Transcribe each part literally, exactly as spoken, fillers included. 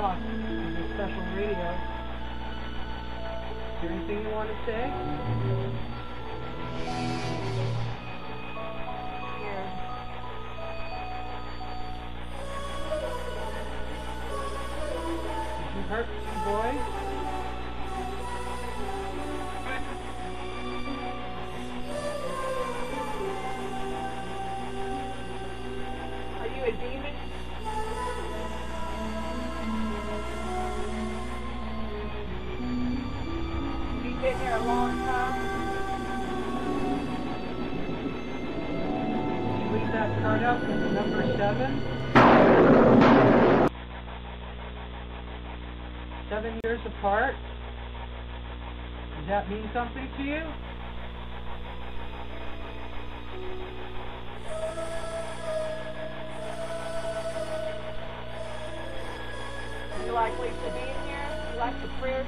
talk on this special radio. Is there anything you want to say? Here. Did you hurt two boys? Are you a demon? Have you been here a long time? Did you leave that card up with number seven? Seven years apart? Does that mean something to you? You like Lisa being here? You like the prayers?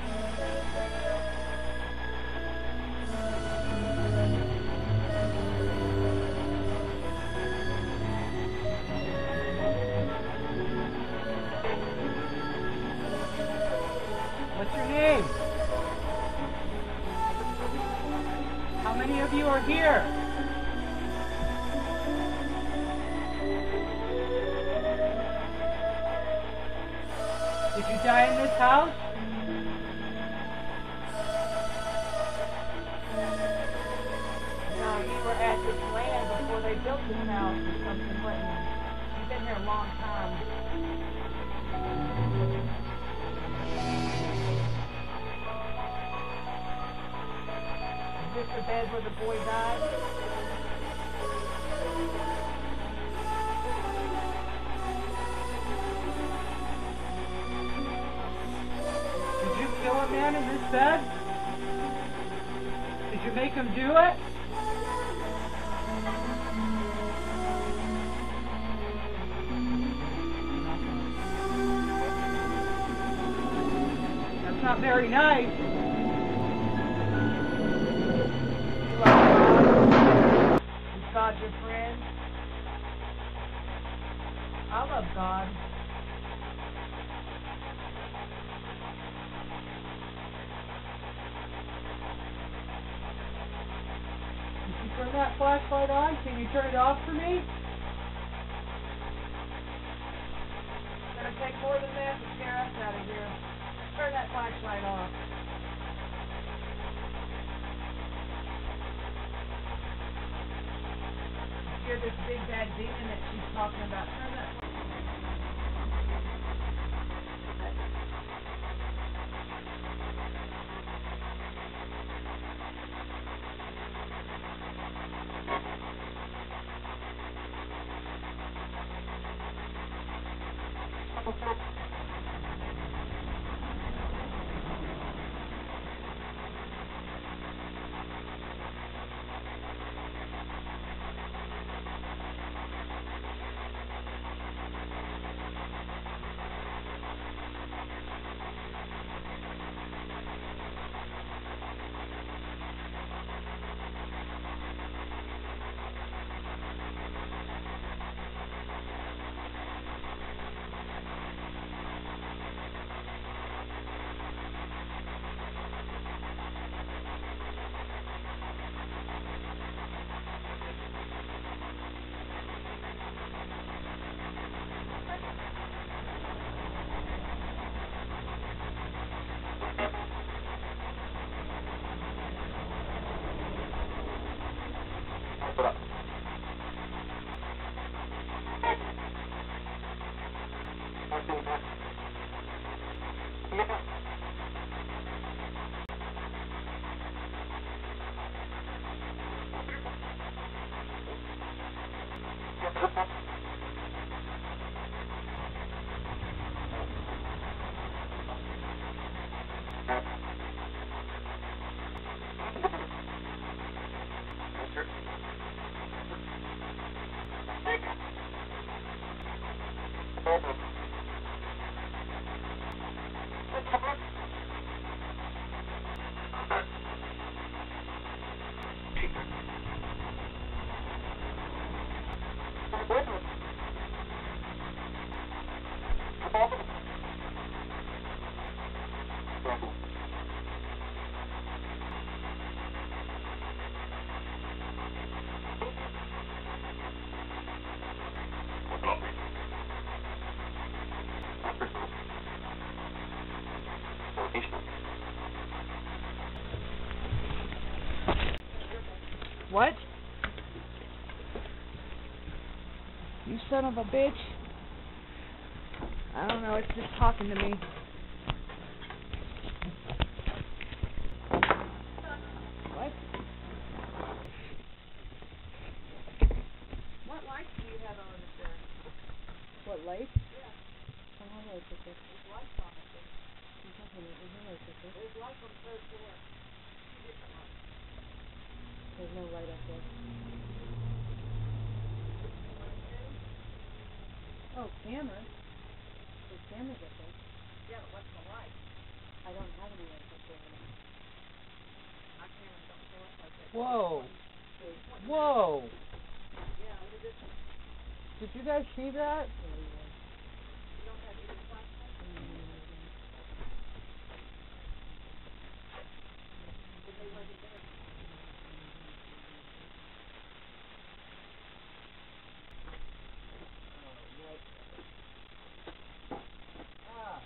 What's your name? How many of you are here? Did you die in this house? No, you were at this land before they built this house or something, wasn't you? You've been here a long time. Is this the bed where the boy died? Did you kill a man in this bed? Did you make him do it? That's not very nice. You love God? Is God your friend? I love God. Did you turn that flashlight on? Can you turn it off for me? It's gonna take more than that to scare us out of here. Turn that flashlight off. You're this big bad demon that she's talking about. Turn that What? What? You son of a bitch. I don't know, it's just talking to me. What? What lights do you have on in there? What, lights? Yeah. I don't have lights up there. There's lights on it. There's nothing, there's no lights up there. There's lights on the third floor. Two different lights. There's no light up there. Oh, cameras. There's cameras up there. Yeah, but what's the light? I don't have any lights up there anymore. My cameras don't show up like that. Whoa. Whoa. Yeah, look at this one. Did you guys see that? You don't have any flashlights? Well, they wasn't there. Ah.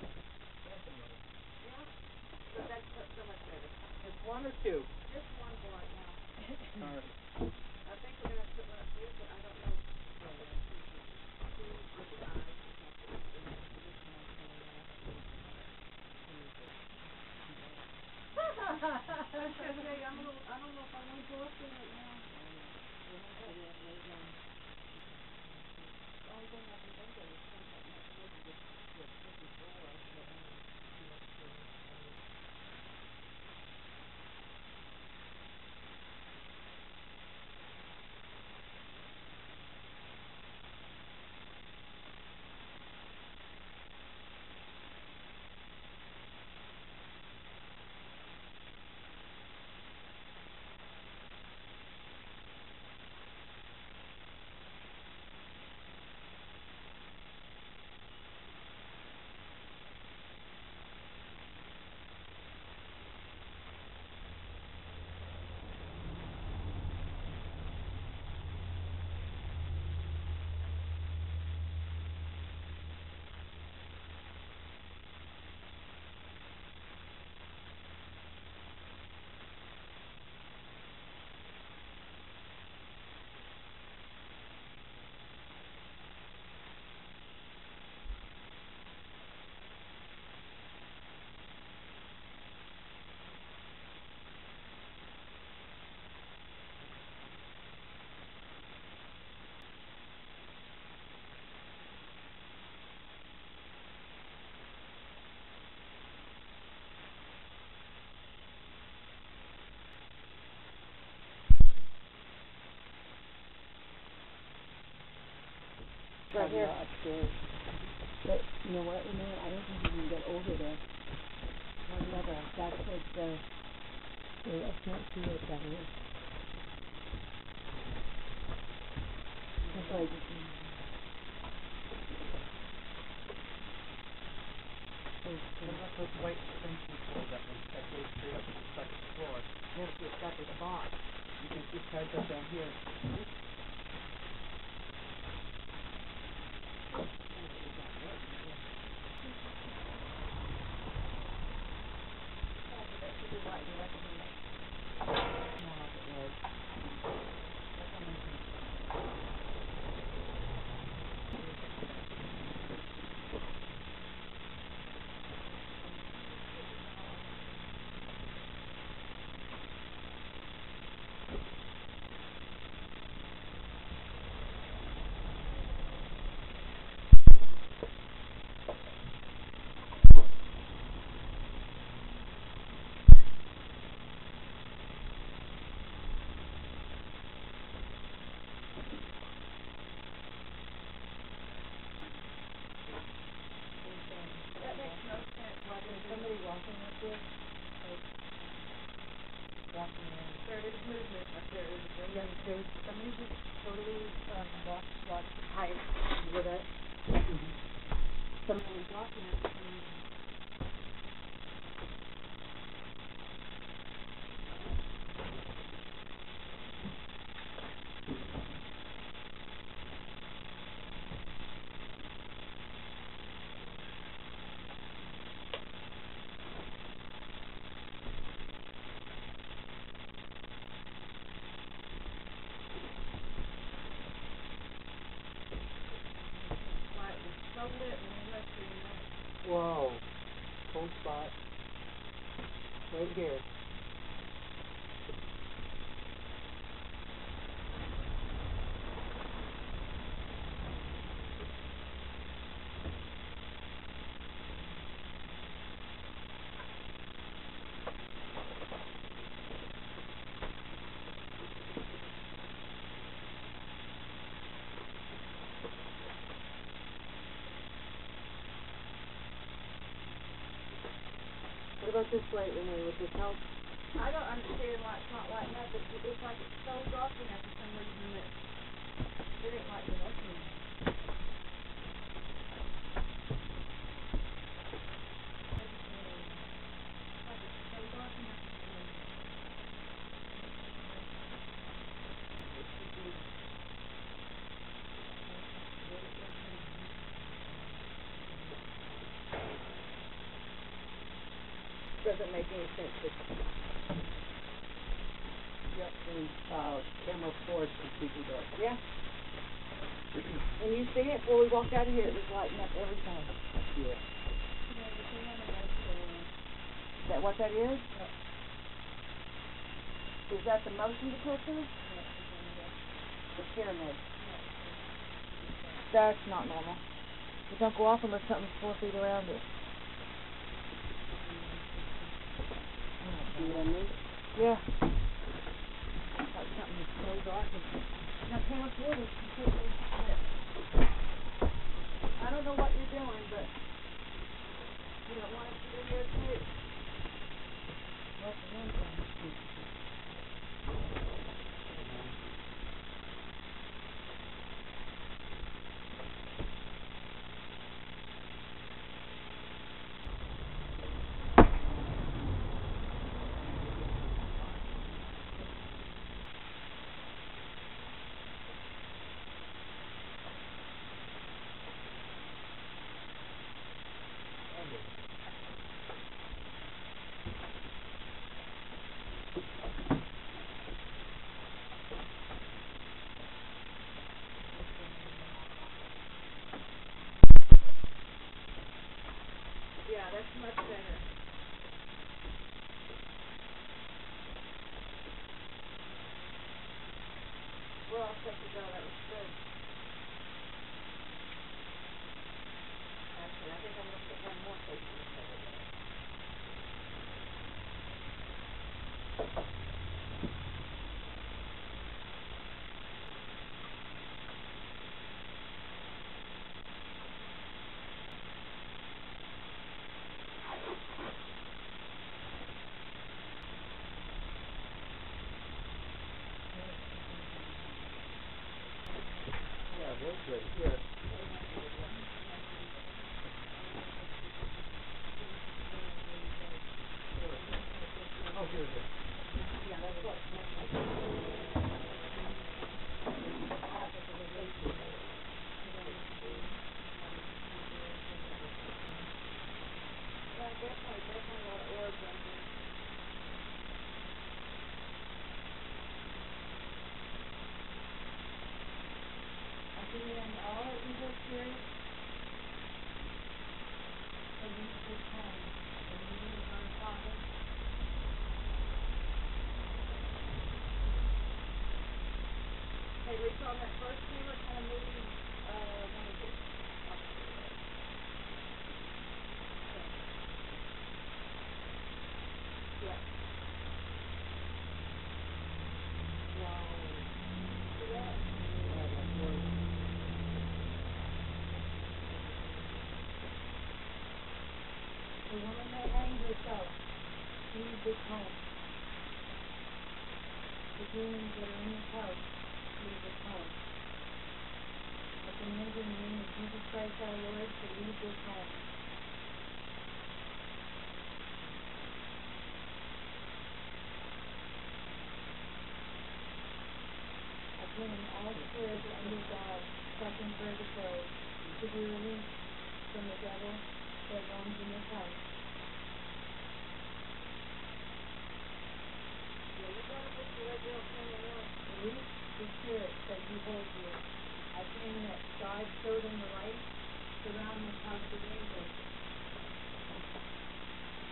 Yeah, but that's so so much better. Just one or two? Just one for right now. Sorry. I think we're gonna put one up here, but I don't know. Two with the eyes. I was gonna say, I'm a little, I don't know if I wanna go up there right now. The only thing I can think of is things like next door to this, this fifty floor, but, um, Right here. Upstairs. But you know what, Renee? I don't think you can get over there. One level. That's like the. I can't see it that way. It's like. What about those white extension cords that was that goes straight up to the second floor? Yes, it's got this box. You can see ties up down here. Somebody walking up there, like, walking around. there is movement up there, isn't there? Yes, there's somebody just totally, um, walked, walked, hi, you hear that? Somebody was walking up to me. spot. Right here. What about this light, Renee? Would this help? I don't understand why it's not lighting up. It's, it's like it's so dark in there for some reason that it ain't lighting up in there. Like it's so dark in there for some reason. It should be. Doesn't make any sense. Yep, and uh, camera four is completely dark. Yeah. And you see it? Before we walked out of here, it was lighting up everything. Yeah. Is that what that is? Yeah. Is that the motion detector? Yeah. The pyramid. That's not normal. It don't go off unless something's four feet around it. See what I mean? Yeah. It's like something is so dark. Now, camera four was completely lit. I don't know what you're doing, but you don't want us to be here too. Well, for one thing. Yeah, that's much better. We're all set to go. That was good. Actually, I think I'm going to put one more face in the cover there. Yeah, that's right here. Oh, here it is. Yeah, that's what. Yeah, definitely, definitely a lot of orbs right here. I'm doing all evil spirits for you to this home. And you need to learn Father. Hey, Lisa, on that first camera, kind of moving, uh, when we get up to it. Yeah. Wow. See that? Yeah, that's right. The woman that hanged herself, leave this home. The demons that are in this house, leave this home. I command in the name of Jesus Christ our Lord to leave this home. I command all spirits under God, suffering purgatory, to be released from the devil that roams in this house. Yeah, you gotta put the red girl camera on. Release the spirits that you hold you. I claim that God showed them the light, surround this house with angels.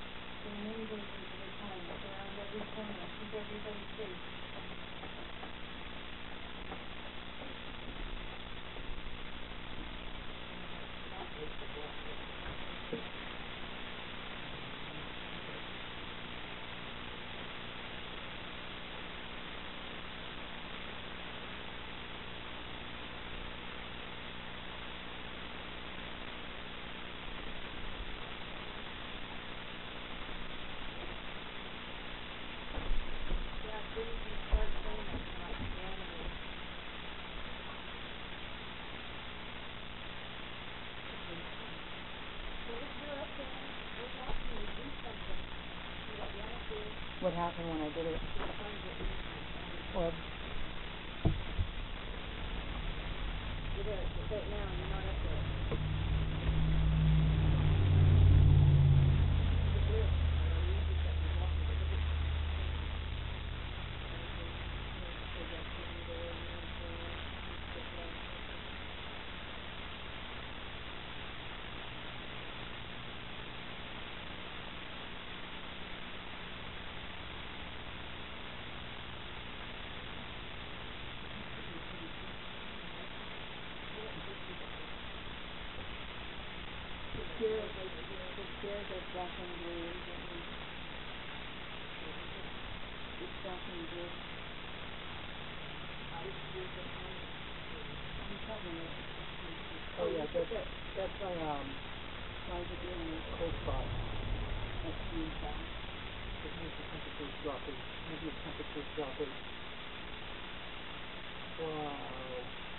what happened when I did it. Or You do it. Say it now. You're not up there. spirit, the spirit of death and grave, it's death and grave. Oh yeah, that's, that's my, um, why is it doing this? Cold spot. That's green spot. It makes the temperature dropping, maybe the temperature dropping. Wow.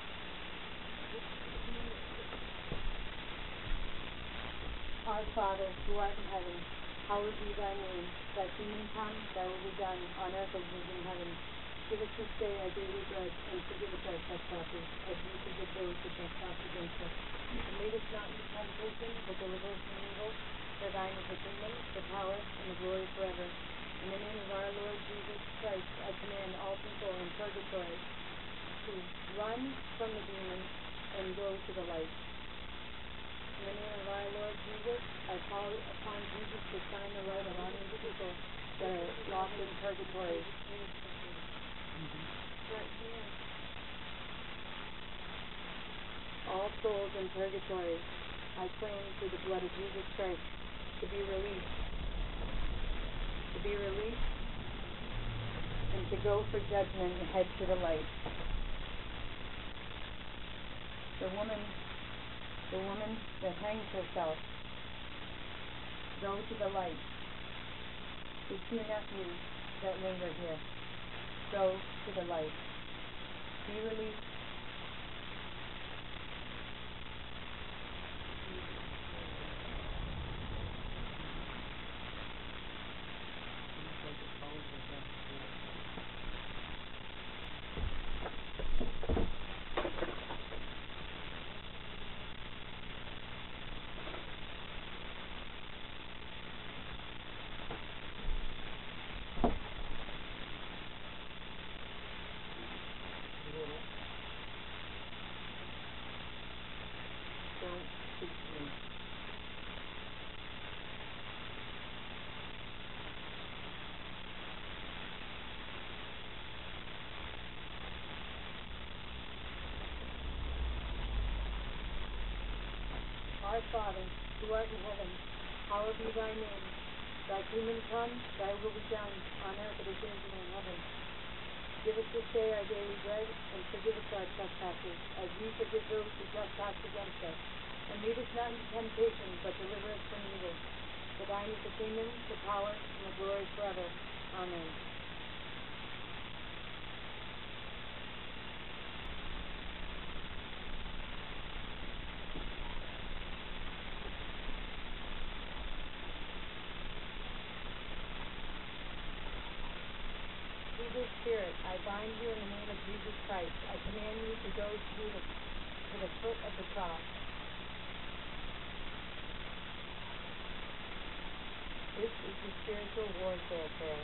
Our Father, who art in heaven, hallowed be thy name. Thy kingdom come, thy will be done, on earth as it is in heaven. Give us this day our daily bread, and forgive us our trespasses, as we forgive those who trespass against us. And lead us not into temptation, but deliver us from evil. For thine is the kingdom, the power, and the glory forever. In the name of our Lord Jesus Christ, I command all people in purgatory to run from the demons and go to the light. In the name of our Lord Jesus, I call upon Jesus to shine the light on all these people that are lost in purgatory. Right here. All souls in purgatory, I claim through the blood of Jesus Christ to be released. To be released and to go for judgment and head to the light. The woman The woman that hangs herself, go to the light. The two nephews that linger here, go to the light. Be released. Don't speak to me. Our Father, who art in heaven, hallowed be thy name. Thy kingdom come, thy will be done, on earth as it is in heaven. Give us this day our daily bread, and forgive us our trespasses, as we forgive those who trespass against us. And lead us not into temptation, but deliver us from evil. For thine is the kingdom, the power, and the glory forever. Amen. Evil spirit, I bind you in the name of Jesus Christ. I command you to go through the, to the foot of the cross. This is the spiritual warfare prayer.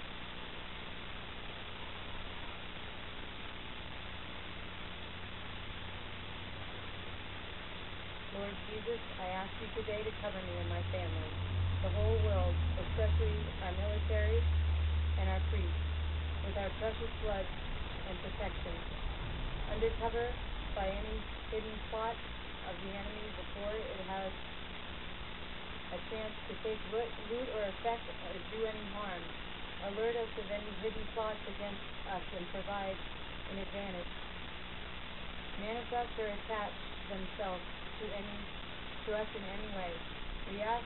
Lord Jesus, I ask you today to cover me and my family, the whole world, especially our military and our priests, with our precious blood and protection. Undercover by any hidden plot of the enemy before it has a chance to take root, root or effect or do any harm. Alert us of any hidden plots against us and provide an advantage. Manifest or attach themselves to any to us in any way. We ask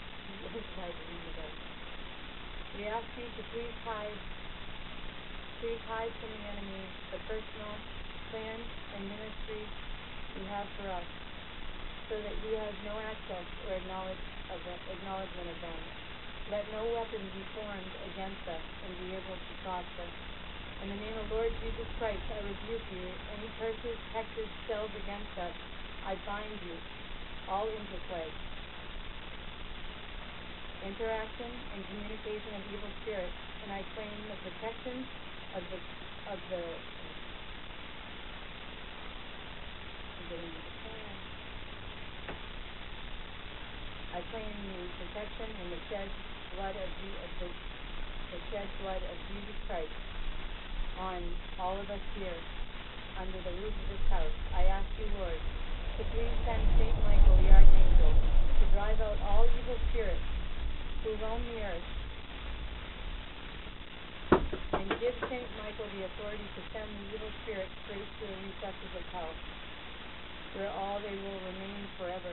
we ask you to please hide please hide from the enemy the personal plan and ministry you have for us, so that he has no access or acknowledge of the, acknowledgement of them. Let no weapon be formed against us and be able to prosper. In the name of Lord Jesus Christ, I rebuke you. Any curses, hexes, spells against us, I bind you. All interplay, interaction, and communication of evil spirits, and I claim the protection of the of the. I'm getting the plan. I claim the protection and the shed blood of, Je- of the, the shed blood of Jesus Christ on all of us here under the roof of this house. I ask you, Lord, to please send Saint Michael, the Archangel, to drive out all evil spirits who roam the earth, and give Saint Michael the authority to send the evil spirits straight to the recesses of hell, where all they will remain forever.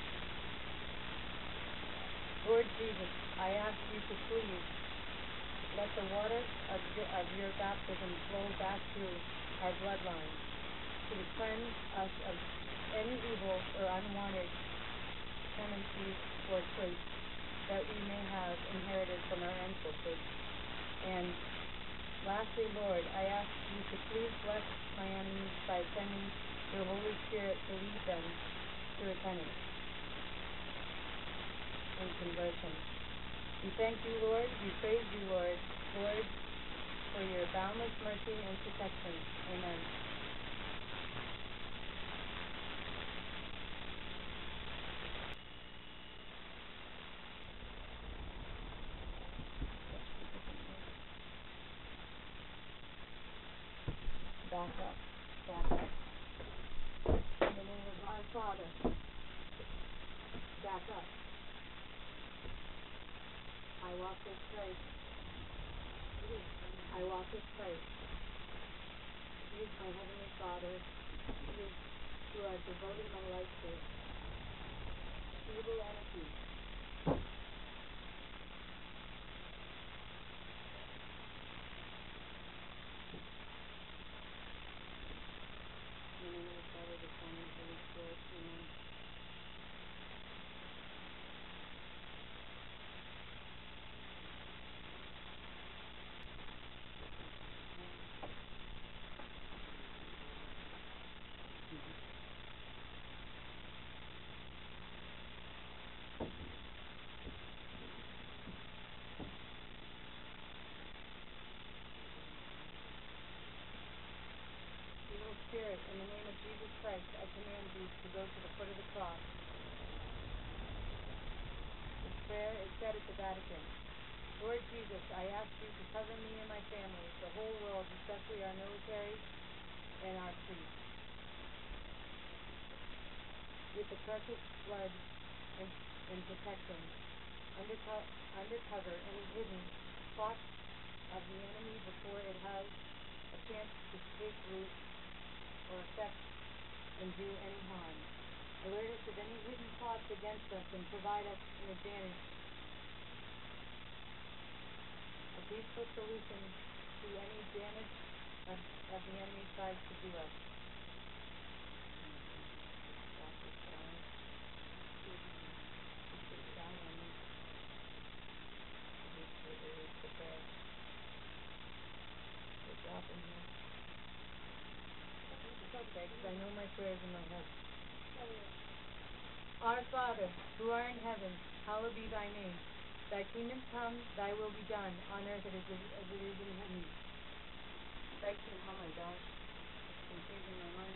Lord Jesus, I ask you to please let the water of, the, of your baptism flow back through our bloodline to cleanse us of any evil or unwanted tendencies or traits that we may have inherited from our ancestors. And lastly, Lord, I ask you to please bless my enemies by sending your Holy Spirit to lead them to repentance and conversion. We thank you, Lord. We praise you, Lord, Lord, for your boundless mercy and protection. Amen. Back up, back up. In the name of our Father, back up. I walk this place. I walk this place. Use my Heavenly Father, use who I've devoted my life to. Evil energies. In the name of the Father, the Son, and the Holy Spirit. Amen. Spirit, in the name of Jesus Christ, I command you to go to the foot of the cross. This prayer is said at the Vatican. Lord Jesus, I ask you to cover me and my family, the whole world, especially our military and our priests, with the precious blood and, and protection. Underco- undercover any hidden plots of the enemy before it has a chance to take root or affect and do any harm. Alert us of any hidden plots against us and provide us an advantage, a peaceful solution to any damage of, of the enemy tries to do us. Stop this guy. Keep this guy on me. Release the, release the prayer. Good job in here. Okay, because I know my prayers in my head. Our Father, who art in heaven, hallowed be thy name. Thy kingdom come, thy will be done, on earth as it is, as it is in heaven. Thy kingdom, oh my gosh, it's confusing my mind.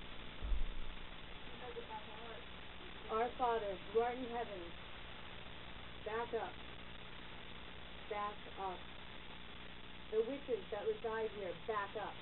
Our Father, who art in heaven, back up, back up. The witches that reside here, back up.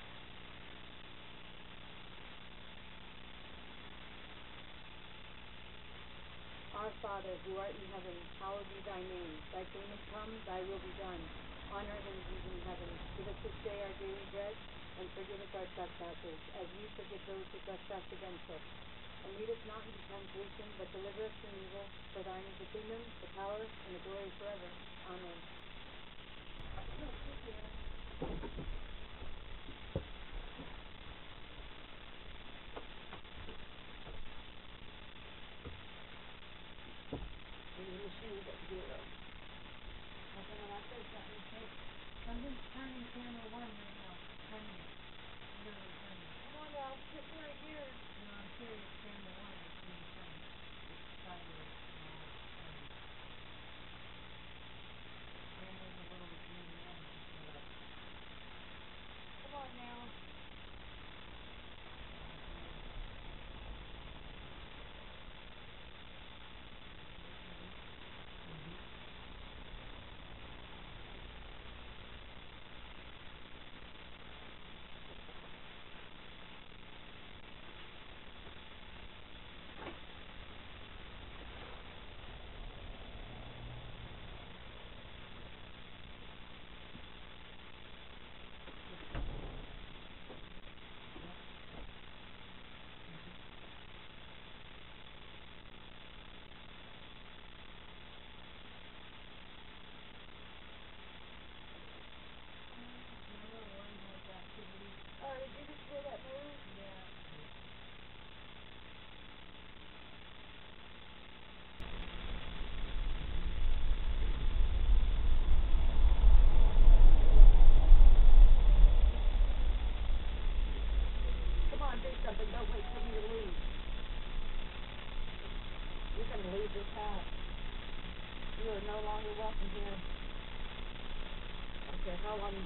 Our Father, who art in heaven, hallowed be thy name. Thy kingdom come, thy will be done, on earth as it is in heaven. Give us this day our daily bread, and forgive us our trespasses, as we forgive those who trespass against us. And lead us not into temptation, but deliver us from evil. For thine is the kingdom, the power, and the glory forever. Amen. Machine got zero.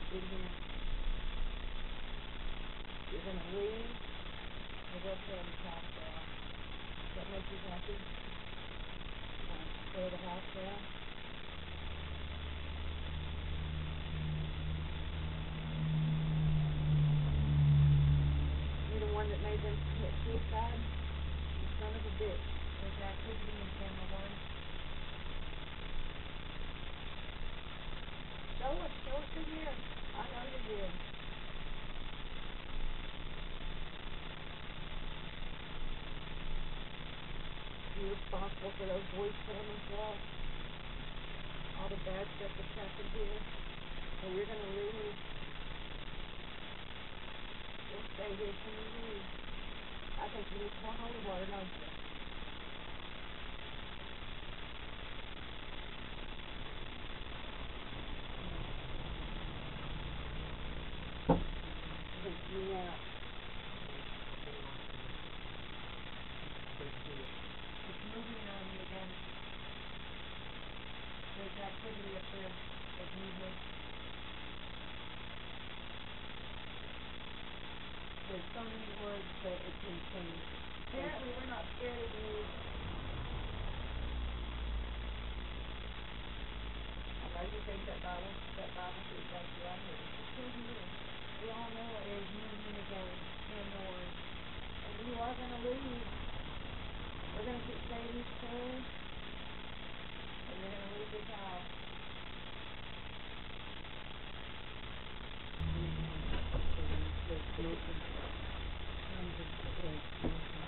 in here. You're gonna leave or go stay in the house now. Does that make you happy? Uh, stay at the house now? You're the one that made them commit suicide? You son of a bitch. There's activity in camera one. Show us, show us in here. I know you did. You're responsible for those boys' families now. All the bad stuff that's happened here. So you're gonna leave. You'll stay here till you leave. I think you need more holy water, don't you? Freaks me out. It's moving on me again. There's activity up there. There's movement. There's so many words that it's insane. Apparently we're not scared of you. I know you think that Bible, that Bible should take you out here. It should be. We all know it. There's movement again. Hear noise. And you are going to leave. We're going to keep saying these prayers. And you're going to leave this house. There's smoking. Tons of there's smoking.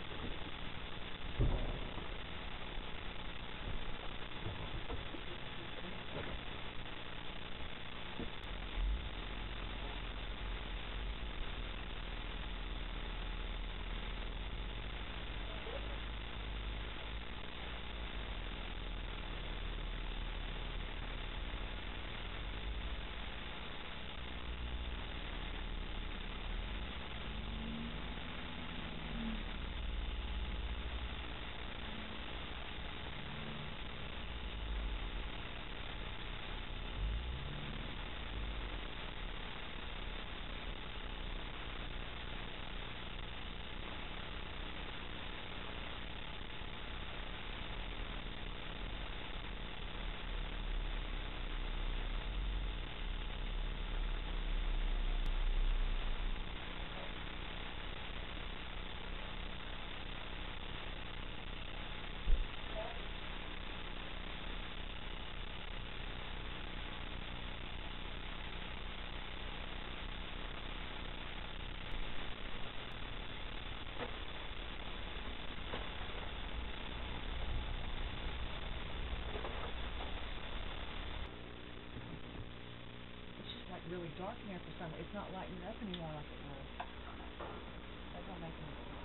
Really dark in here for some reason. It's not lighting up anymore like it was. That don't make any sense.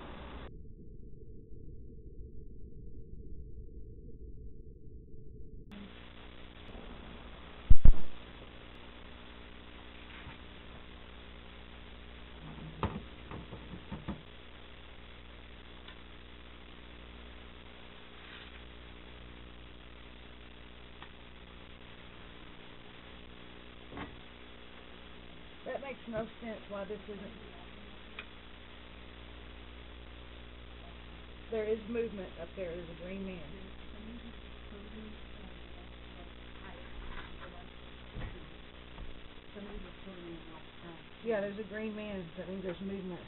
That makes no sense why this isn't. There is movement up there. There's a green man. Yeah, there's a green man. That means there's movement.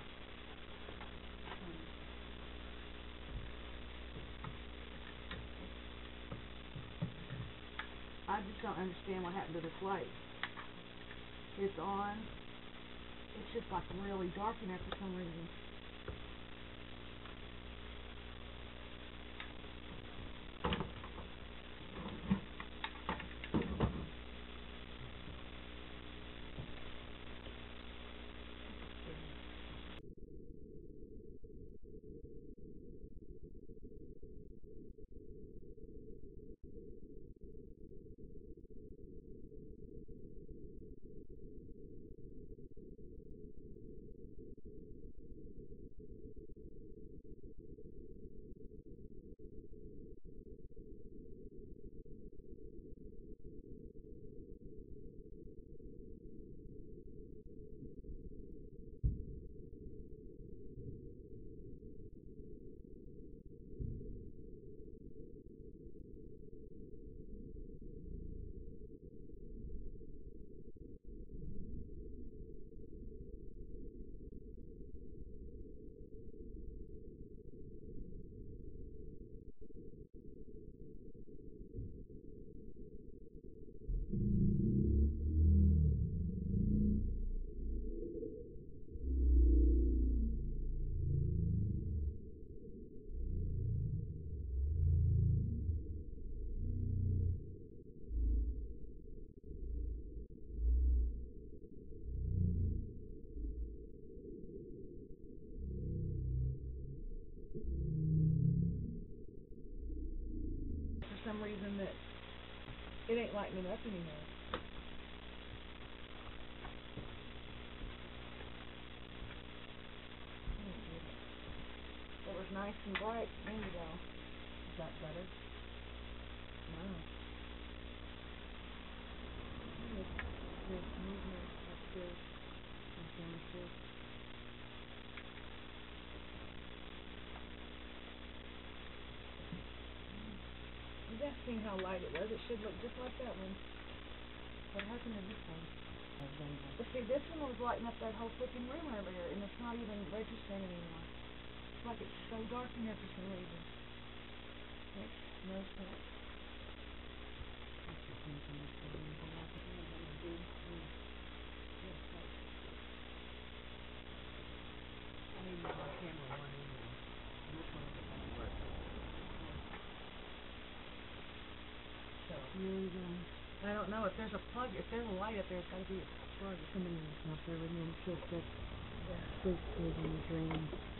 I just don't understand what happened to this light. It's on. It's just like really dark in there for some reason. coming up anymore. It was nice and bright a minute ago. Is that better? No. There's, there's movement upstairs and downstairs. You guys seen how light it was? It should look just like that one. What happened to this one? But see, this one was lighting up that whole freaking room earlier, and it's not even registering anymore. It's like it's so dark in here for some reason. Makes no sense. I need my camera one anyway. This one isn't going to work. So, really going. I don't know if there's a plug, if there's a light up there, it's got to be a plug. Somebody needs to help her with me. It says that, yeah. It says in the drain.